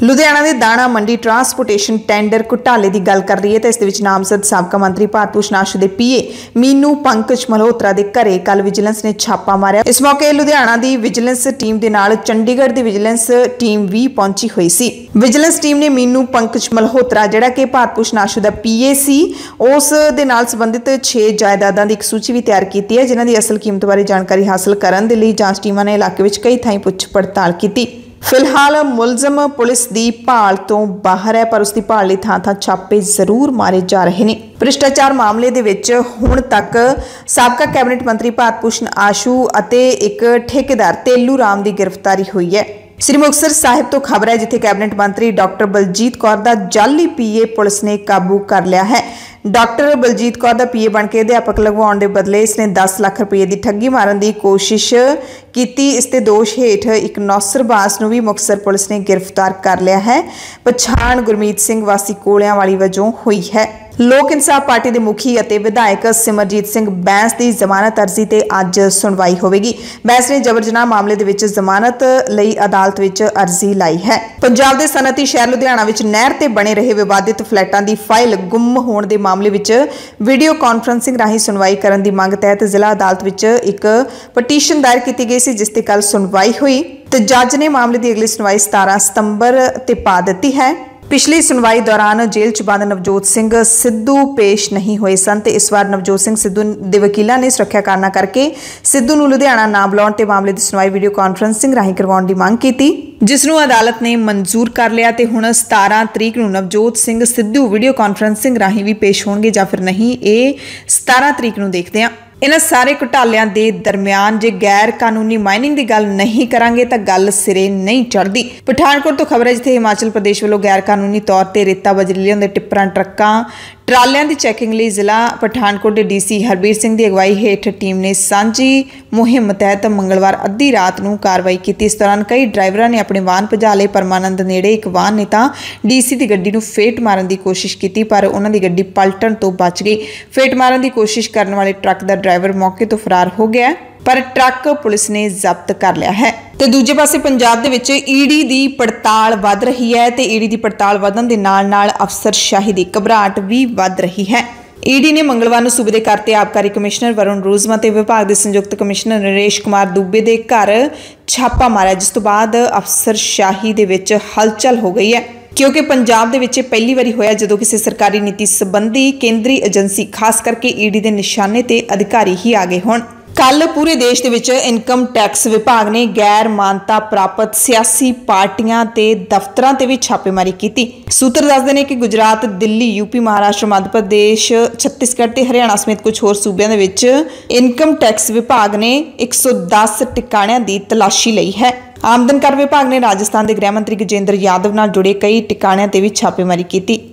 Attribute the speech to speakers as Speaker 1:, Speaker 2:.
Speaker 1: लुधियाना के दाणा मंडी transportation tender घोटाले की गल कर रही है तो इस नामजद साबका मंत्री भारत भूषण आशू के पीए मीनू पंकज मल्होत्रा के घरे कल विजिलेंस ने छापा मारिया। इस मौके लुधियाना की विजिलेंस टीम के नाल चंडीगढ़ की विजिलेंस टीम भी पहुंची हुई सी। विजिलेंस टीम ने मीनू पंकज मल्होत्रा जिहड़ा कि भारत भूषण आशू का पीए सी उस दे नाल संबंधित 6 जायदादां की एक सूची भी तैयार की है, जिन्हां की असल कीमत बारे जानकारी हासिल करने के लिए जांच टीमां ने इलाके में कई थाई पुछ पड़ताल की। फिलहाल मुलजम पुलिस की भाल तो बाहर है, पर उसकी भाल लई थां थां छापे जरूर मारे जा रहे हैं। भ्रिष्टाचार मामले दे विच हुण तक साबका कैबिनेट मंत्री भारत भूषण आशू अते एक ठेकेदार तेलू राम की गिरफ्तारी हुई है। श्री मुक्तसर साहिब तो खबर है जिथे कैबिनेट मंत्री डॉक्टर बलजीत कौर का जाली पीए पुलिस ने काबू कर लिया है। डॉक्टर बलजीत कौर का पीए बनके अध्यापक लगवाउण दे बदले इसने 10 लाख रुपये की ठगी मारन की कोशिश की। इसते दोष हेठ एक नौसरबाज नूं भी मुक्तसर पुलिस ने गिरफ्तार कर लिया है। पछाण गुरमीत सिंह वासी कोलियां वाली वजों हुई है। लोक इंसाफ पार्टी के मुखी और विधायक सिमरजीत सिंह बैंस की जमानत अर्जी से अज सुनवाई होगी। बैंस ने जबर जनाह मामले के जमानत लई अदालत में अर्जी लाई है। पंजाब के सनअती शहर लुधियाना में नहर से बने रहे विवादित फ्लैटां की फाइल गुम होने के मामले में वीडियो कॉन्फ्रेंसिंग राही सुनवाई करने की मंग तहत जिला अदालत में एक पटीशन दायर की गई सी, जिसकी कल सुनवाई हुई तो जज ने मामले की अगली सुनवाई 17 सितंबर ते पा दी है। पिछली सुनवाई दौरान जेल च बंद नवजोत सिंह सिद्धू पेश नहीं हुए सन ते इस बार नवजोत सिंह सिद्धू के वकीलों ने सुरक्षा कारणों करके सिद्धू नूं लुधियाना ना बुलाउण ते मामले की सुनवाई वीडियो कॉन्फ्रेंसिंग राही करवाउण की मांग की, जिसनूं अदालत ने मंजूर कर लिया ते हुण 17 तरीक नूं नवजोत सिंह सिद्धू वीडियो कॉन्फ्रेंसिंग राही भी पेश होणगे जां फिर नहीं, ये 17 तरीक नूं देखदे हां। इन्हां सारे घोटालियां दे दरमियान जे गैर कानूनी माइनिंग की गल नहीं करांगे तो गल सिरे नहीं चढ़दी। पठानकोट तो खबर है जिथे हिमाचल प्रदेश वालों गैर कानूनी तौर पर रेता बजरी लियाउंदे टिप्परां ट्रकां ट्रालियां की चैकिंग लिए जिला पठानकोट के डीसी हरबीर सिंह की अगवाई हेठ टीम ने सांझी मुहिम तहत मंगलवार अद्धी रात नूं कार्रवाई की। इस दौरान कई ड्राइवरां ने अपने वाहन भजा लए। परमानंद नेड़े एक वाहन ने तां डीसी की गड्डी नूं फेट मारन की कोशिश की, पर उन्हां दी गड्डी पलटन तो बच गई। फेट मारन की कोशिश करने वाले ट्रक का ड्राइवर मौके तो फरार हो गया, पर ट्रक पुलिस ने जब्त कर लिया है। तो दूजे पासे पंजाब दे विच ईडी की पड़ताल वध रही है तो ईडी की पड़ताल वधन दे नाल नाल अफसरशाही की घबराहट भी वध रही है। ईडी ने मंगलवार सूबे के करते आबकारी कमिश्नर वरुण रूजमा ते विभाग के संयुक्त कमिश्नर नरेश कुमार दुबे के घर छापा मारिया, जिस तो बाद अफसरशाही दे विच हलचल हो गई है, क्योंकि पंजाब दे विच पहली बारी होया जदों किसी सरकारी नीति संबंधी केंद्रीय एजेंसी खास करके ईडी के निशाने ते अधिकारी ही आ गए होण। कल पूरे देश दे विच इनकम टैक्स विभाग ने गैर मानता प्राप्त सियासी पार्टियां ते दफ्तरां ते भी छापेमारी की। सूत्र दसदे ने कि गुजरात, दिल्ली, यूपी, महाराष्ट्र, मध्य प्रदेश, छत्तीसगढ़ ते हरियाणा समेत कुछ होर सूबਿਆਂ दे विच इनकम टैक्स विभाग ने 110 टिकाणिਆਂ की तलाशी लई है। आमदन कर विभाग ने राजस्थान के गृह मंत्री गजेंद्र यादव नाल जुड़े कई टिकाणिਆਂ ते भी छापेमारी की।